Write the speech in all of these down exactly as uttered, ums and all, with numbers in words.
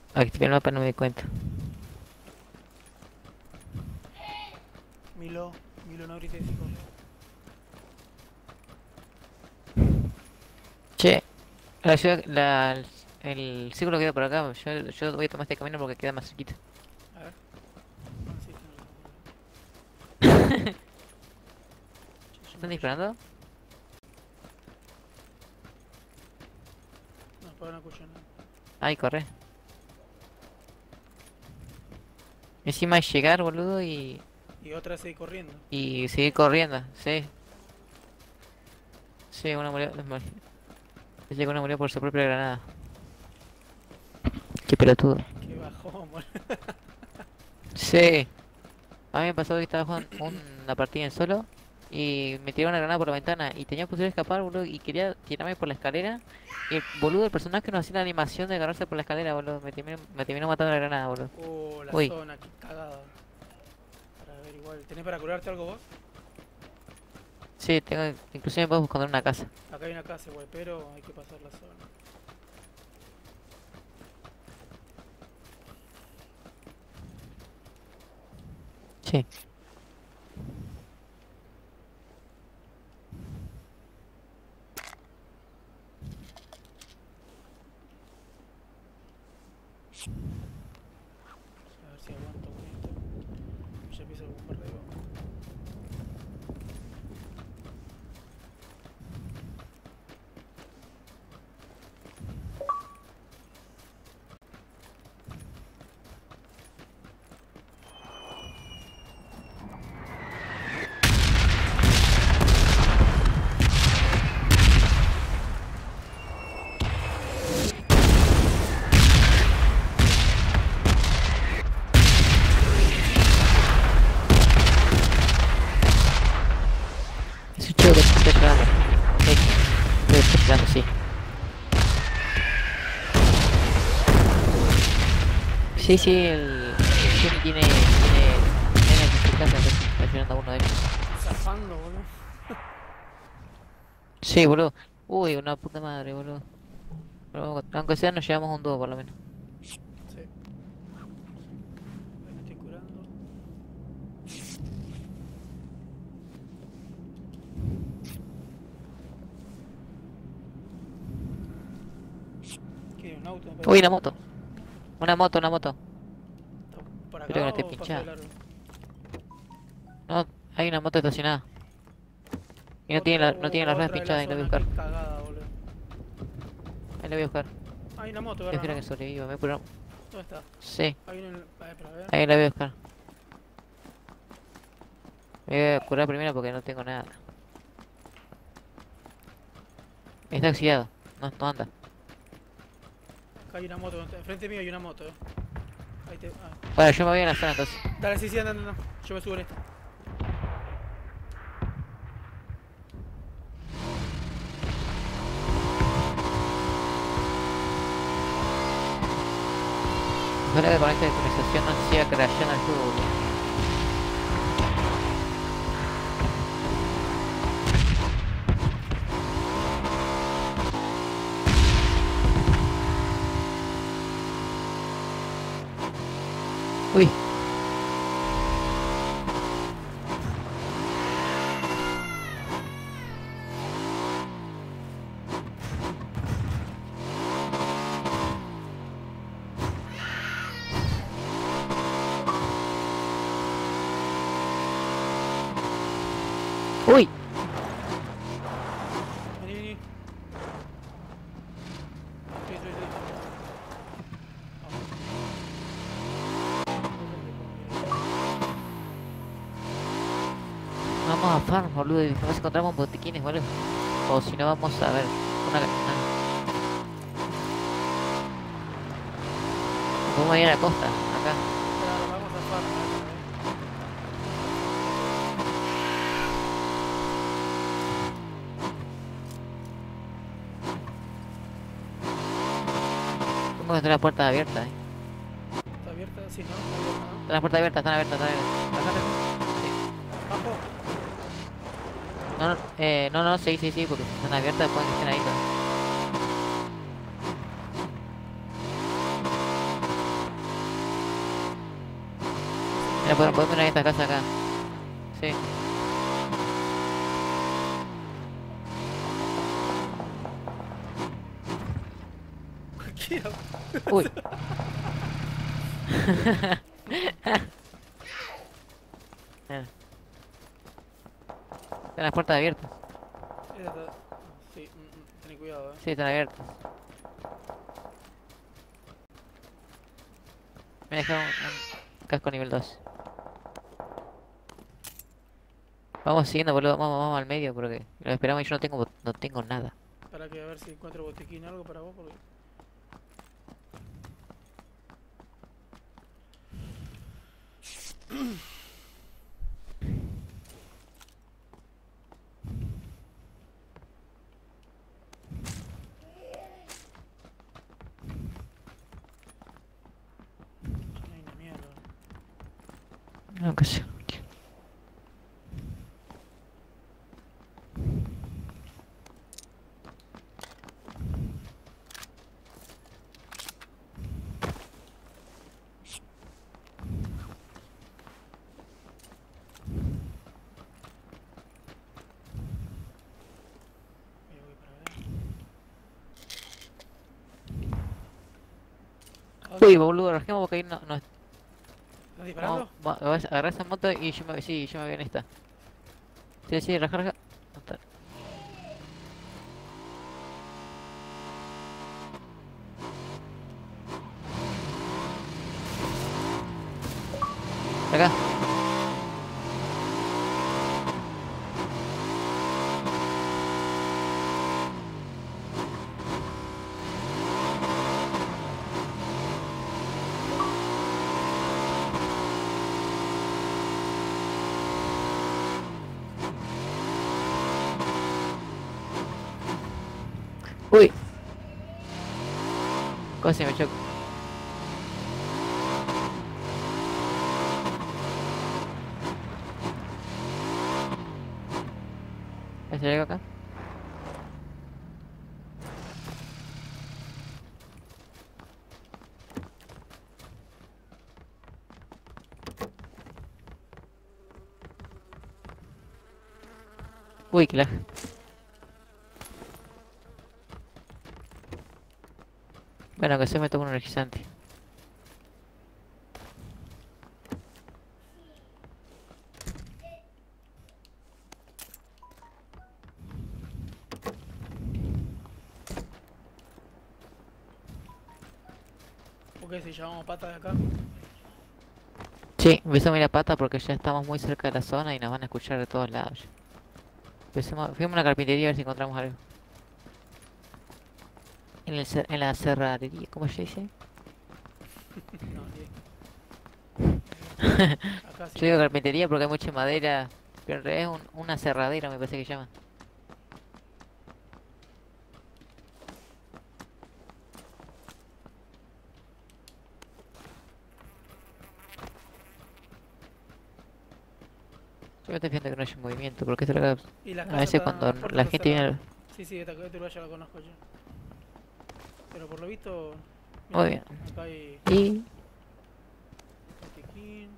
Activé el mapa, no me di cuenta. Milo, Milo no grites y corre. Che, la ciudad, la, el, el círculo queda por acá. Yo, yo voy a tomar este camino porque queda más cerquita. A ver. Ah, sí, tenés razón. Che, yo ¿Están me pillo. disparando? No, para una cuchilla. Ay, corre. Encima es llegar, boludo, y, Y otra seguir corriendo. y seguir corriendo. Sí, sí, una murió. Dice que una murió por su propia granada. Qué pelotudo. Qué bajón, boludo. Sí. A mí me pasó que estaba jugando una partida en solo y me tiró una granada por la ventana y tenía posibilidad de escapar, boludo, y quería tirarme por la escalera y el boludo, el personaje no hacía la animación de agarrarse por la escalera, boludo. Me terminó, me terminó matando la granada, boludo. Oh, la Uy, zona, qué cagada. Para ver igual. ¿Tenés para curarte algo vos? sí, tengo, inclusive me puedo esconder en una casa. Acá hay una casa igual, pero hay que pasar la zona. Sí. A ver si aguanto con esto. Ya empieza el bombardeo. Es un chico que está esperando. Sí, estoy esperando, sí. Sí, sí, el, el Jimmy tiene, tiene, tiene en su casa, entonces está esperando a uno de ellos. Zafando, boludo. Sí, boludo. Uy, una puta madre, boludo. Pero aunque sea, nos llevamos un dúo por lo menos. Sí. Ahí me estoy curando. ¿Qué? ¿Un auto me Uy, parece? una moto. Una moto, una moto. ¿Está por Espero que no acá esté o paso de pinchada. largo? No, hay una moto estacionada. Y no tiene, Otra, la, no tiene uh, las ruedas otra de la pinchadas y la voy a zona, buscar. qué cagada, boludo. Ahí la voy a buscar. Hay una moto, Yo ¿verdad, espero no? que sobreviva. Me apuro. ¿Dónde está? Sí, Hay uno en el... A ver, para ver. ahí la voy a buscar. Me voy a curar primero porque no tengo nada. Está oxidado. No, no anda. Acá hay una moto. Enfrente mío hay una moto, eh. Ahí te... Ah. Bueno, yo me voy a la zona entonces. Dale, sí, sí, anda, anda, anda. Yo me subo en esta. Ojalá que con esta actualización no se siga crashando el juego, boludo. Uy, uy. Vení, vení. Sí, sí, sí. Vamos a farm, boludo. Y nos encontramos botiquines, boludo. O si no, vamos a ver. Una, una- Podemos ir a la costa, acá. Claro, vamos a farm, eh. Tengo que tener las puertas abiertas, eh. ¿Está abierta? Sí, ¿no? Está abierta, Están las puertas abiertas, están abiertas, están abiertas. Acá, acá. Sí. ¿no? Bajo. No, no, eh, no, no, sí, sí, sí, porque si están abiertas pueden que estén ahí. Todas. Mira, podemos, podemos ir a esta casa acá. Sí. Cualquiera. Uy. Mira, están las puertas abiertas. Esa está... Sí, mm, mm, ten cuidado, eh. Sí, están abiertas. Me deja un, un casco nivel dos. Vamos siguiendo, boludo. Vamos, vamos al medio porque lo esperamos y yo no tengo, bot- no tengo nada. Para que a ver si encuentro botiquín algo para vos, porque... No hay ni mierda. No, qué sé. Ahí voy para ver. ¿A dónde? Uy, boludo, rajemos porque ahí no, no. ¿Estás Vamos, disparando? va- vas a agarrar esa moto y yo me, sí, yo me voy en esta. Sí, sí, raja, raja. No está. Acá. Uy, casi me choco. ¿Es algo acá? Uy, que la. Bueno, que se me toma un energizante. ¿Por qué si llamamos patas de acá? Sí, empezamos a ir a pata porque ya estamos muy cerca de la zona y nos van a escuchar de todos lados. Empecemos, fuimos a una carpintería a ver si encontramos algo. En, el, cer- en la cerradería, ¿cómo se dice? No, ni... Acá sí Yo digo hay. carpintería porque hay mucha madera, pero en realidad es un- una cerradera, me parece que llama. Yo me estoy fijando que no haya movimiento, porque esto lo que- Y las a casas veces están, cuando las puertas la están gente cerradas. viene... Sí, sí, esta, este lugar ya lo conozco yo. Pero por lo visto, Muy mira, bien. acá hay Y... botiquín.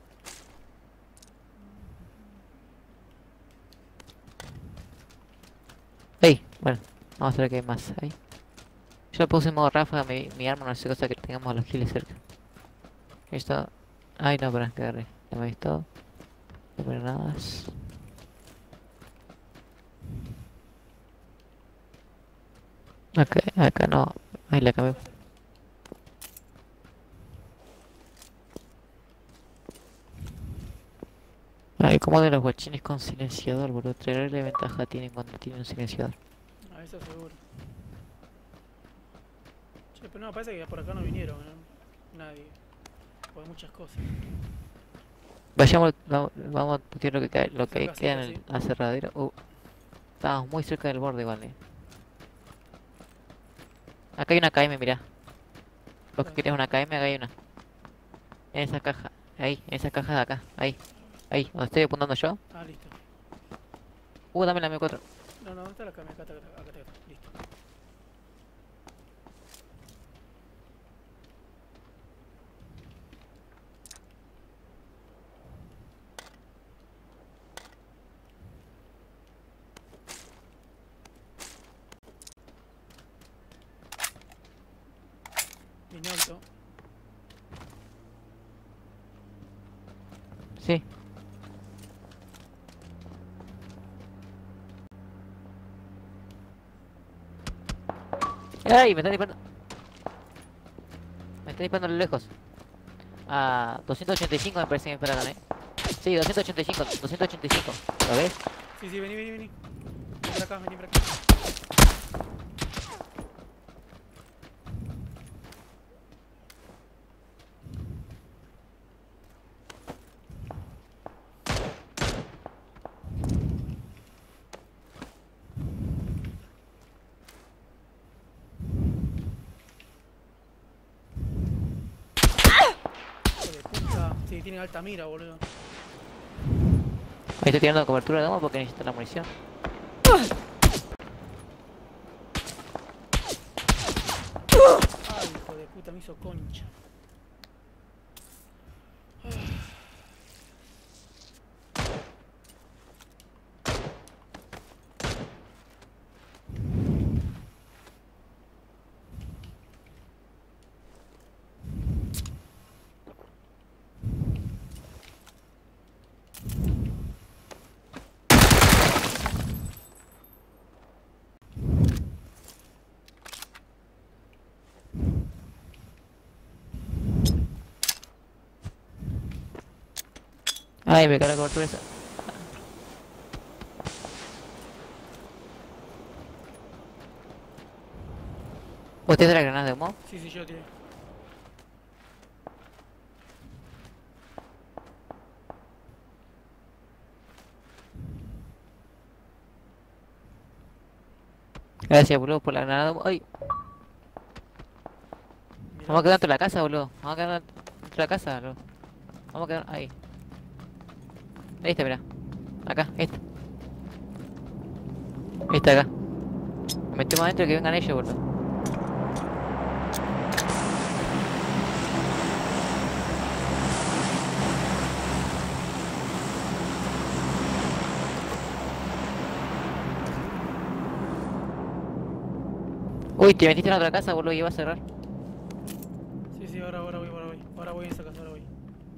¡Ey! Bueno, vamos a ver qué hay más ahí. Yo le puse en modo ráfaga mi, mi arma, no sé cosa que tengamos a los giles cerca. Esto... Ay, no, para que agarré. Ya me he visto. No poner nada más. Acá, acá no. Ahí la cambié. Ay, como de los guachines con silenciador, boludo. Traerle ventaja tienen cuando tienen un silenciador. A eso seguro. Che, pero no, parece que por acá no vinieron, ¿no? Nadie. Porque hay muchas cosas. Vayamos, vamos, vamos a putear lo que cae, lo que Cerca, queda cerca, en sí. el aserradero. Uh, estamos muy cerca del borde, vale. Acá hay una K M, mirá. Vos que ¿Dónde? querés una K M, acá hay una. En esa caja. Ahí, en esa caja de acá. Ahí. Ahí, donde estoy apuntando yo. Ah, listo. Uh, dame la M cuatro. No, no, ¿dónde está la cámara? Acá, acá, acá, acá, acá. Listo. Viene auto. Sí. ¡Ay! Me están disparando. Me están disparando a lo lejos. A doscientos ochenta y cinco me parece que me dispararon, eh. Sí, doscientos ochenta y cinco, doscientos ochenta y cinco. ¿Lo ves? Sí, sí, vení, vení, vení. Vení para acá, vení para acá. Hijo de puta. Sí, tiene alta mira, boludo. Ahí estoy tirando cobertura de humo porque necesito la munición. Ay, hijo de puta, me hizo concha. Ay, me cae la cobertura esa. ¿Vos tenés la granada de humo? Sí, sí, yo tiré. Gracias, boludo, por la granada de humo. Ay, Mirá vamos a vos. quedar dentro de la casa, boludo. Vamos a quedar dentro de la casa, boludo. Vamos a quedar ahí. Ahí está, mirá. Acá, esta. Esta acá. Me metemos adentro y que vengan ellos, boludo. Uy, te metiste en la otra casa, boludo, y iba a cerrar. Sí, sí, ahora, ahora voy, ahora voy. Ahora voy en esa casa, ahora voy.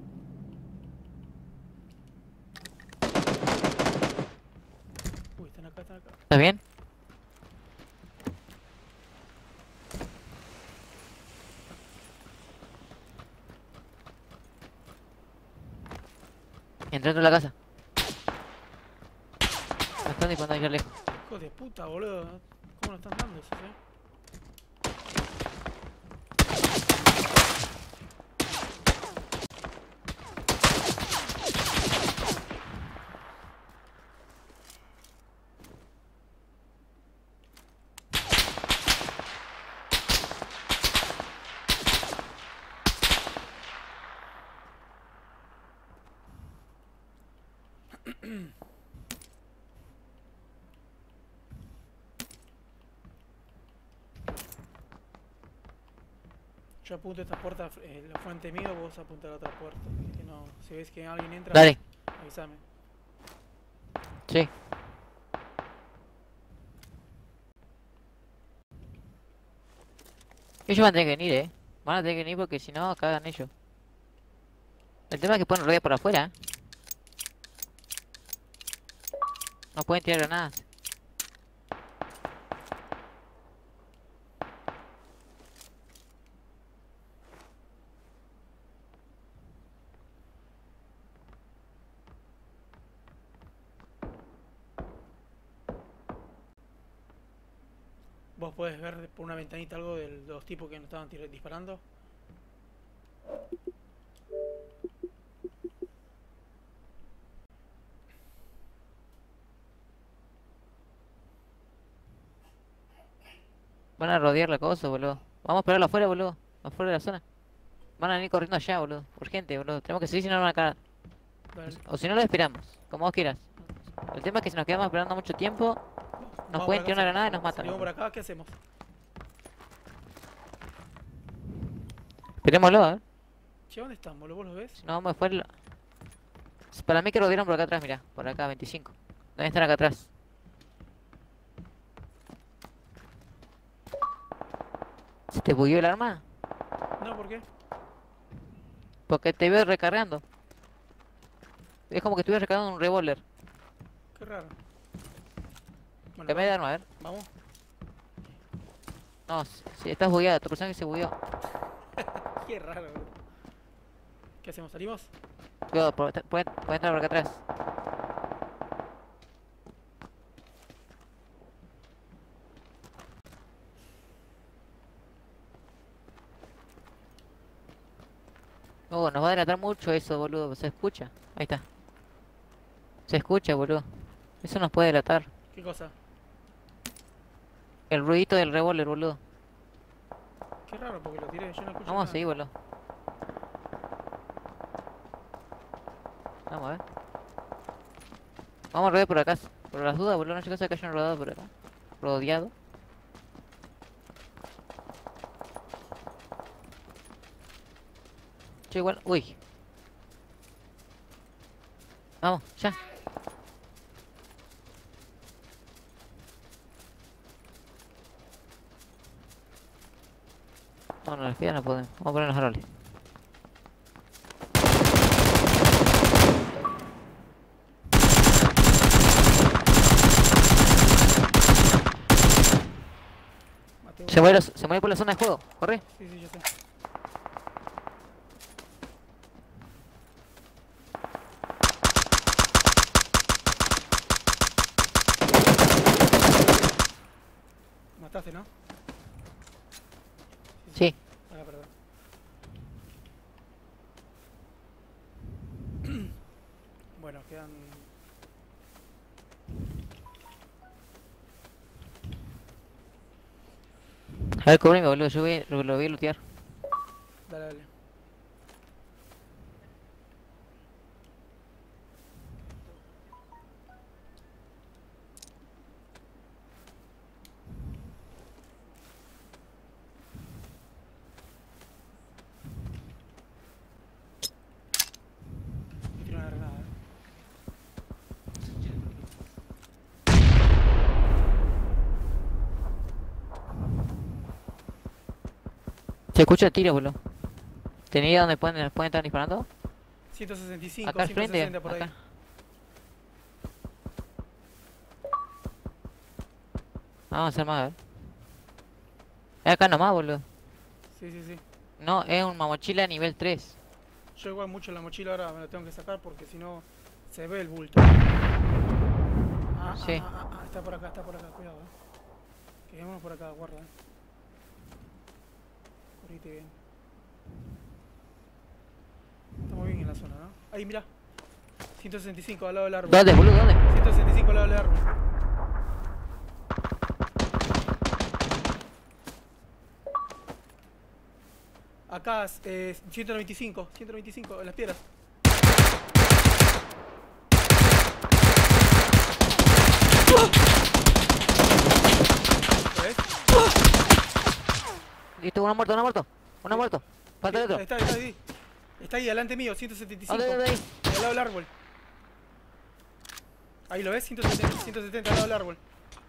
Uy, están acá, están acá. ¿Estás bien? Entrando en la casa. Me están disparando allá lejos. Hijo de puta, boludo. ¿Cómo lo están dando esos, eh? Yo apunto esta puerta, eh, la fuente mía, vos apunta a la otra puerta. Que no, si ves que alguien entra, Dale, avísame. sí. Ellos van a tener que venir, eh. Van a tener que venir porque si no, cagan ellos. El tema es que pueden rodear por afuera, eh. No pueden tirar granadas. Vos podés ver por una ventanita algo de los tipos que nos estaban tir- disparando. Van a rodear la cosa, boludo. Vamos a esperarlo afuera, boludo. Afuera de la zona. Van a venir corriendo allá, boludo. Urgente, boludo. Tenemos que seguir si no nos van a cagar. Dale. O si no lo esperamos. Como vos quieras. El tema es que si nos quedamos esperando mucho tiempo, nos Vamos pueden por tirar una acá, granada y nos matan. salimos por acá, ¿qué hacemos? Esperémoslo, a ver. Che, ¿dónde están, boludo? ¿Vos los ves? Si no vamos afuera. Para mí que rodearon por acá atrás, mirá. Por acá, veinticinco. Deben estar acá atrás. ¿Se te bugueó el arma? No, ¿por qué? Porque te veo recargando. Es como que estuviera recargando un revólver. Qué raro. Bueno, Cambié de vamos. arma, a ver. Vamos. No, si si estás bugueado, tu personaje se bugueó. Qué raro, boludo. ¿Qué hacemos? ¿Salimos? Cuidado, puede, puede puede entrar por acá atrás. No, nos va a delatar mucho eso, boludo. Se escucha. Ahí está. Se escucha, boludo. Eso nos puede delatar. ¿Qué cosa? El ruidito del revólver, boludo. Qué raro, porque lo tiré, yo no escucho Vamos a nada. seguir, boludo. Vamos a ver. Vamos a rodear por acá. Por las dudas, boludo. No sé cosa que hayan rodado por acá. Rodeado. Che, igual. Uy. Vamos, ya. No, no, las piedras no podemos. Vamos a poner los árboles. Maté Se uno. mueve, los- se mueve por la zona de juego. Corre. Sí, sí, yo sé. Mataste, ¿no? Sí. Ahora, perdón. Bueno, quedan... A ver, cubrime, boludo. Yo voy, lo, lo voy a lootear. Dale, dale. Me tiro una granada, eh. Se escucha el tiro, boludo. ¿Tenía idea dónde pueden, pueden estar disparando? ciento sesenta y cinco, Acá al ciento frente. sesenta por ahí. Acá. Vamos a hacer más, a ver. Es acá nomás, boludo. Sí, sí, sí. No, es una mochila nivel tres. Yo igual mucho la mochila ahora me la tengo que sacar porque si no se ve el bulto. Ah, Sí. ah, ah, ah, está por acá, está por acá, cuidado, eh. Quedémonos por acá, guarda, eh. Corrite bien. Estamos bien en la zona, ¿no? Ahí, mira. ciento sesenta y cinco al lado del árbol. ¿Dónde, boludo? ¿Dónde? ciento sesenta y cinco al lado del árbol. Acá, eh, ciento noventa y cinco, ciento noventa y cinco, en las piedras. ¿Lo ves? Listo, uno muerto, uno muerto. Uno Sí. muerto. Falta el otro. Ahí está, ahí está, ahí. Está ahí, delante mío, ciento setenta y cinco. ¿Dónde, dónde, ahí? Al lado del árbol. Ahí lo ves, ciento setenta, ciento setenta al lado del árbol.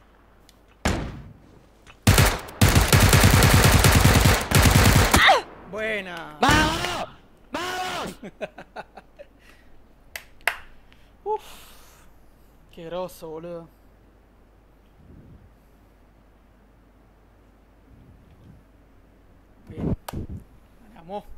Buena. ¡Vamos! ¡Vamos! Uf. Qué groso, boludo. Bien. Ganamos.